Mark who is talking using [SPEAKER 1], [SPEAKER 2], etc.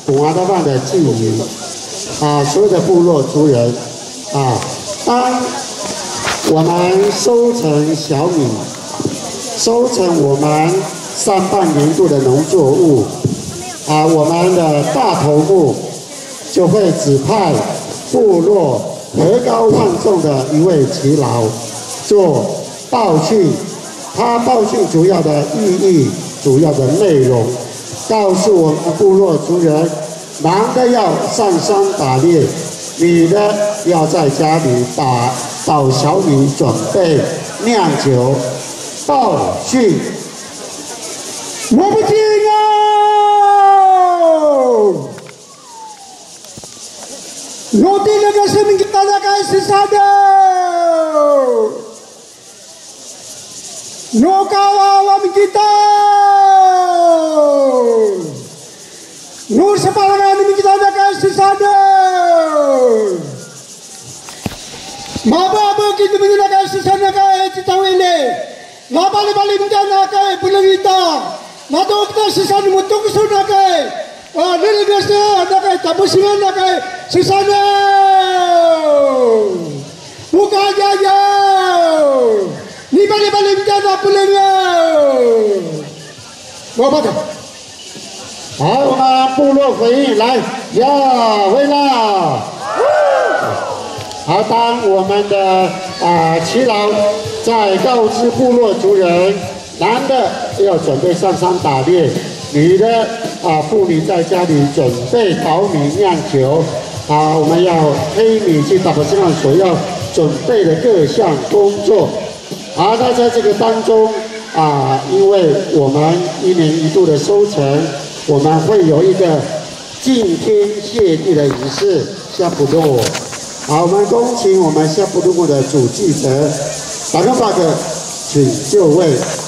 [SPEAKER 1] 古阿德曼的祭仪所有的部落族人当我们收成小米，收成我们上半年度的农作物我们的大头目就会指派部落德高望重的一位耆老做报讯，他报讯主要的意义、主要的内容，告诉我们部落族人，男的要上山打猎，女的要在家里捣小米，准备酿酒。报讯，我不听Roti negara sini kita lakukan sesada. No kawan kita. No sepalangan ini kita lakukan sesada. Maba kita menggunakan sesada kaya kita ini. Balik kita nak pulang kita. Nato kita sesada mutuk sudah kaya. Dari biasa nak tapusingan nak sesana bukan jaja ni balik kita nak pulangnya apa dah 好，我们部落回应来呀，回来。好，当我们的耆老在告知部落族人，男的要准备上山打猎，女的妇女在家里准备捣米酿酒我们要黑米去打这样所要准备的各项工作那在这个当中因为我们1年1度的收成，我们会有一个敬天谢地的仪式下布洛我们恭请我们下布洛的主祭者，打个请就位。